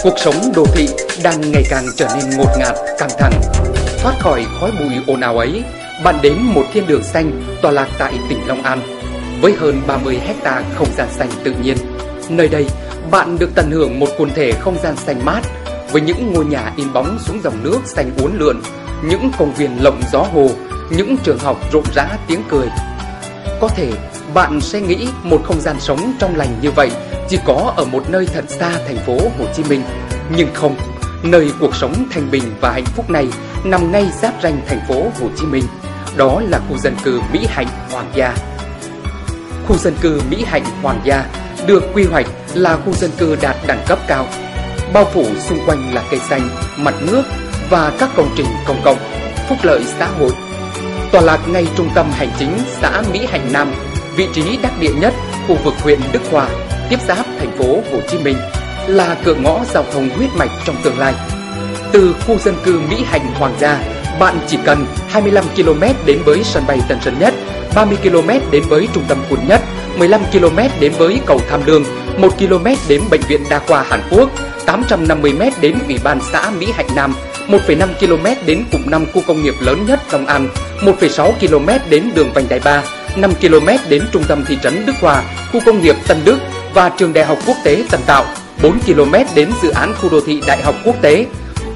Cuộc sống đô thị đang ngày càng trở nên ngột ngạt, căng thẳng. Thoát khỏi khói bụi ồn ào ấy, bạn đến một thiên đường xanh tọa lạc tại tỉnh Long An. Với hơn 30 hecta không gian xanh tự nhiên, nơi đây bạn được tận hưởng một quần thể không gian xanh mát với những ngôi nhà in bóng xuống dòng nước xanh uốn lượn, những công viên lộng gió hồ, những trường học rộn rã tiếng cười. Có thể bạn sẽ nghĩ một không gian sống trong lành như vậy chỉ có ở một nơi thật xa thành phố Hồ Chí Minh, nhưng không. Nơi cuộc sống thanh bình và hạnh phúc này nằm ngay giáp ranh thành phố Hồ Chí Minh. Đó là khu dân cư Mỹ Hạnh Hoàng Gia. Khu dân cư Mỹ Hạnh Hoàng Gia được quy hoạch là khu dân cư đạt đẳng cấp cao, bao phủ xung quanh là cây xanh, mặt nước và các công trình công cộng, phúc lợi xã hội. Tọa lạc ngay trung tâm hành chính xã Mỹ Hạnh Nam, vị trí đắc địa nhất khu vực huyện Đức Hòa, tiếp giáp thành phố Hồ Chí Minh, là cửa ngõ giao thông huyết mạch trong tương lai. Từ khu dân cư Mỹ Hạnh Hoàng Gia, bạn chỉ cần 25 km đến với sân bay Tân Sơn Nhất, 30 km đến với trung tâm quận Nhất, 15 km đến với cầu Tham Lương, 1 km đến Bệnh viện Đa khoa Hàn Quốc, 850 m đến Ủy ban xã Mỹ Hạnh Nam, 1,5 km đến cụm 5 khu công nghiệp lớn nhất Long An, 1,6 km đến đường vành đai 3, 5 km đến trung tâm thị trấn Đức Hòa, khu công nghiệp Tân Đức và trường Đại học Quốc tế Tân Tạo, 4 km đến dự án khu đô thị Đại học Quốc tế.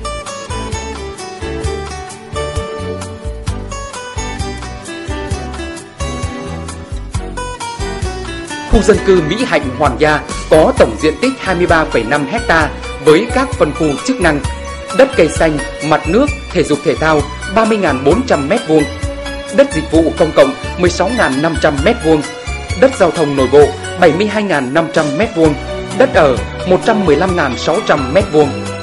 Khu dân cư Mỹ Hạnh Hoàng Gia có tổng diện tích 23,5 ha với các phân khu chức năng: đất cây xanh, mặt nước, thể dục thể thao 30.400 m², đất dịch vụ công cộng 16.500 m², đất giao thông nội bộ 72.500 m², đất ở 115.600 m².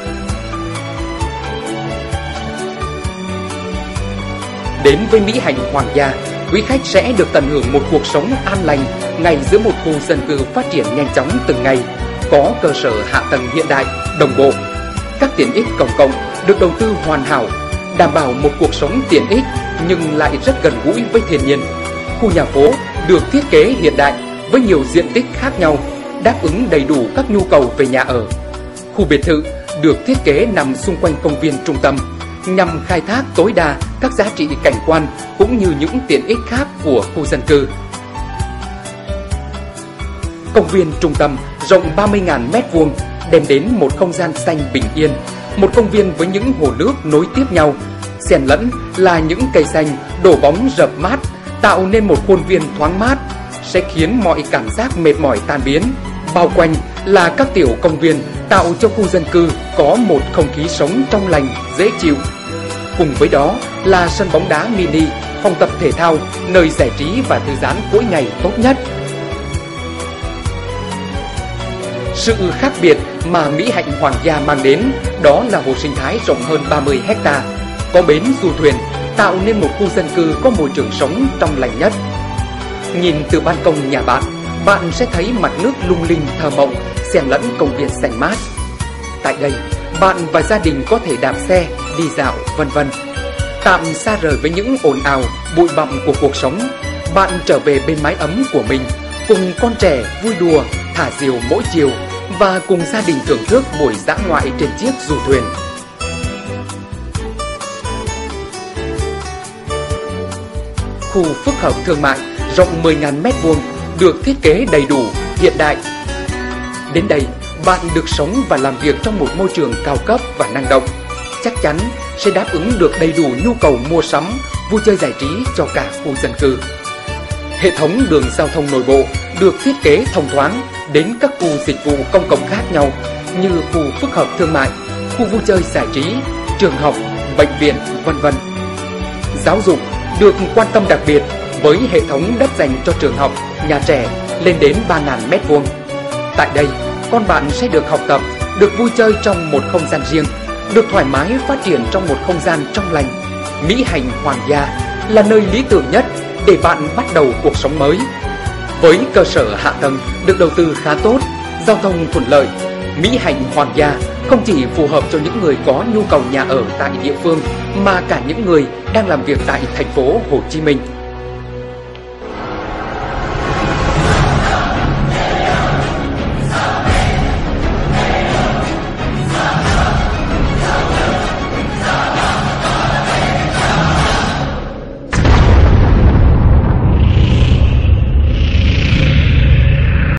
Đến với Mỹ Hạnh Hoàng Gia, quý khách sẽ được tận hưởng một cuộc sống an lành ngay giữa một khu dân cư phát triển nhanh chóng từng ngày, có cơ sở hạ tầng hiện đại, đồng bộ. Các tiện ích công cộng được đầu tư hoàn hảo, đảm bảo một cuộc sống tiện ích nhưng lại rất gần gũi với thiên nhiên. Khu nhà phố được thiết kế hiện đại với nhiều diện tích khác nhau, đáp ứng đầy đủ các nhu cầu về nhà ở. Khu biệt thự được thiết kế nằm xung quanh công viên trung tâm, nhằm khai thác tối đa các giá trị cảnh quan cũng như những tiện ích khác của khu dân cư. Công viên trung tâm rộng 30.000 m², đem đến một không gian xanh bình yên, một công viên với những hồ nước nối tiếp nhau, xen lẫn là những cây xanh đổ bóng rợp mát, tạo nên một khuôn viên thoáng mát, sẽ khiến mọi cảm giác mệt mỏi tan biến. Bao quanh là các tiểu công viên tạo cho khu dân cư có một không khí sống trong lành, dễ chịu. Cùng với đó là sân bóng đá mini, phòng tập thể thao, nơi giải trí và thư giãn mỗi ngày tốt nhất. Sự khác biệt mà Mỹ Hạnh Hoàng Gia mang đến đó là hồ sinh thái rộng hơn 30 ha, có bến du thuyền, tạo nên một khu dân cư có môi trường sống trong lành nhất. Nhìn từ ban công nhà bạn sẽ thấy mặt nước lung linh thơ mộng, xen lẫn công viên xanh mát. Tại đây, bạn và gia đình có thể đạp xe, đi dạo, vân vân. Tạm xa rời với những ồn ào, bụi bặm của cuộc sống, bạn trở về bên mái ấm của mình, cùng con trẻ vui đùa, thả diều mỗi chiều và cùng gia đình thưởng thức buổi dã ngoại trên chiếc du thuyền. Khu phức hợp thương mại rộng 10.000 m² được thiết kế đầy đủ, hiện đại. Đến đây, bạn được sống và làm việc trong một môi trường cao cấp và năng động, chắc chắn sẽ đáp ứng được đầy đủ nhu cầu mua sắm, vui chơi giải trí cho cả khu dân cư. Hệ thống đường giao thông nội bộ được thiết kế thông thoáng đến các khu dịch vụ công cộng khác nhau như khu phức hợp thương mại, khu vui chơi giải trí, trường học, bệnh viện, vân vân. Giáo dục được quan tâm đặc biệt với hệ thống đất dành cho trường học, nhà trẻ lên đến 3.000 m². Tại đây, con bạn sẽ được học tập, được vui chơi trong một không gian riêng, được thoải mái phát triển trong một không gian trong lành. Mỹ Hạnh Hoàng Gia là nơi lý tưởng nhất để bạn bắt đầu cuộc sống mới. Với cơ sở hạ tầng được đầu tư khá tốt, giao thông thuận lợi, Mỹ Hạnh Hoàng Gia không chỉ phù hợp cho những người có nhu cầu nhà ở tại địa phương mà cả những người đang làm việc tại thành phố Hồ Chí Minh.